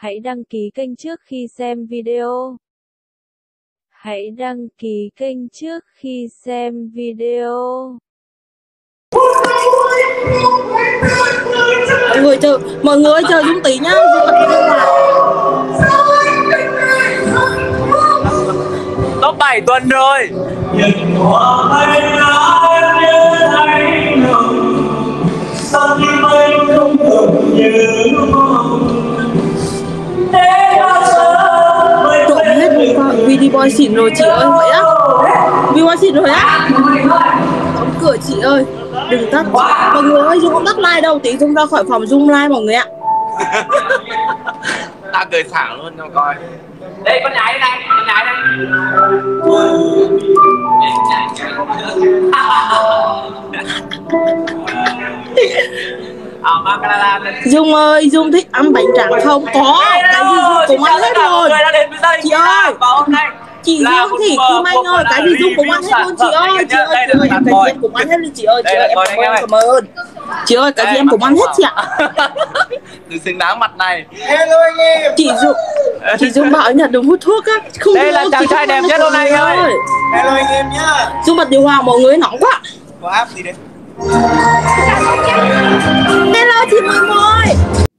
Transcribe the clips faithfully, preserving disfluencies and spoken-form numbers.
Hãy đăng ký kênh trước khi xem video. Hãy đăng ký kênh trước khi xem video. Mọi người chờ, mọi người chờ Dung tí nhá. Top bảy tuần rồi. Trộm hết Vidi Boy xịn rồi chị ơi, vậy á? Vidi Boy xịn rồi á? Đóng cửa chị ơi, đừng tắt. Mọi người ơi, Dung không tắt like đâu, tí Dung ra khỏi phòng Dung like mọi người ạ. Ta cười thẳng luôn cho coi. Đây con nhái đây, con nhái đây. Dung ơi, Dung thích ăn bánh tráng không? Có, cái gì Dung cũng ăn hết rồi. Chị ơi, chị Dung thì Kim Anh ơi, cái gì Dung cũng ăn hết luôn chị ơi. Chị ơi, chị ơi, cái gì em cũng ăn hết luôn chị ơi. Chị ơi, em cảm ơn. Chị ơi, cái gì em cũng ăn hết chị ạ. Đừng xứng đáng mặt này. Hello anh em. Chị Dung, chị Dung bảo Nhật đừng hút thuốc á. Không đây là chàng trai đẹp nhất hôm nay ơi. Hello anh em nhá. Dung bật điều hòa mọi người nóng quá. Có app gì đấy? Hello chị Mười Mười.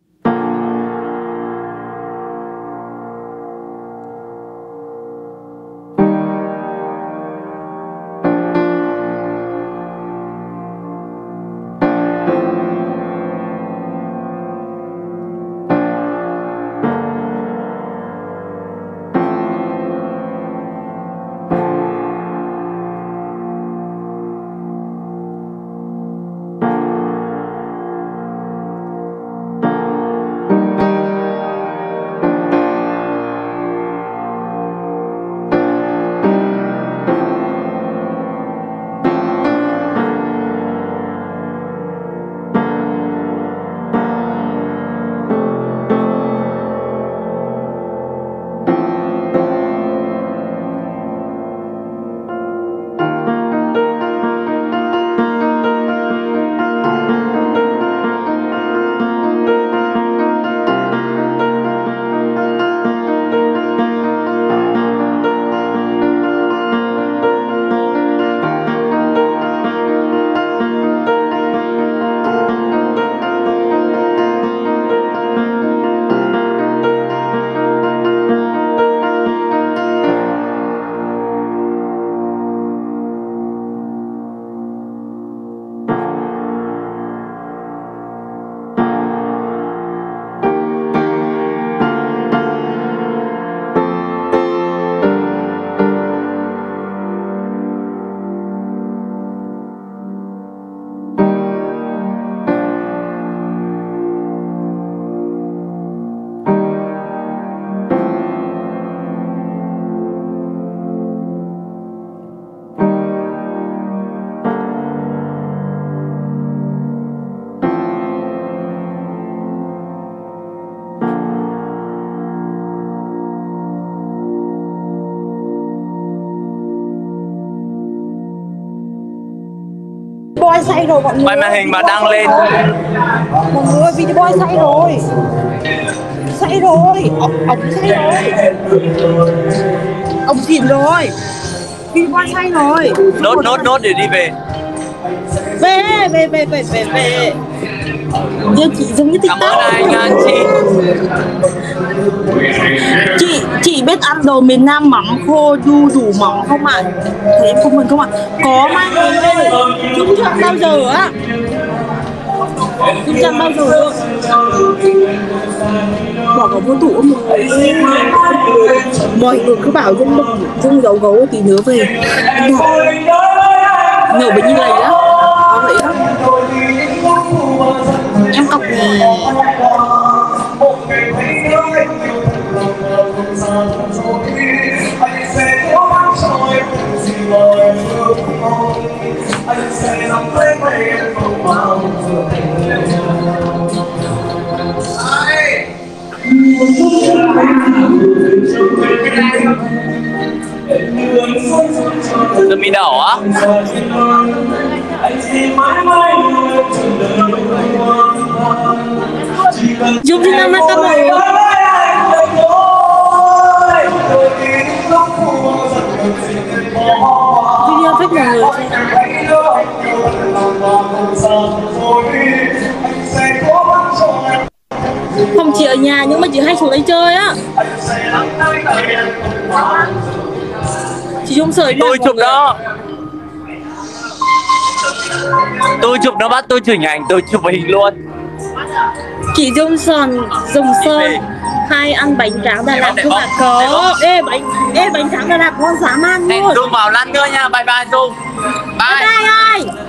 Boy say rồi mọi người. Quay màn hình mà đăng lên. Mọi người ơi, Vidi Boy say rồi. Say rồi. Ông, ông say rồi. Ông xỉn rồi. Vidi Boy say rồi. Nốt nốt nốt để đi về. Về về về về về về. Như chị giống như TikTok. Cảm ơn anh anh chị. Chị chị biết ăn đồ miền Nam mắm khô đu đủ mỏng không ạ? À? Thế em không mình không ạ? À? Có mà Dung chưa ăn bao giờ á. Dung chưa ăn bao giờ luôn. Bỏ vào vô tủ mọi người. Mọi người cứ bảo Dung đừng Dung giấu gấu tí nữa về. Nhậu bệnh như này á. Có vậy á. Em cọc nè. Sơ mi đỏ á. Dung đi năm mắt các bạn. Không, chị ở nhà nhưng mà chị hay xuống đây chơi á. Chị Dung sợi Tôi chụp đó. Tôi chụp nó bắt tôi chụp ảnh, tôi chụp hình luôn. Chị Dung Sơn, Dung Sơn hay ăn bánh tráng Đà Lạt không ạ? Có. Ê bánh, ê bánh tráng Đà Lạt ngon dã man luôn. Dung vào lăn nữa nha, bye bye Dung. Bye. Bye bye ơi.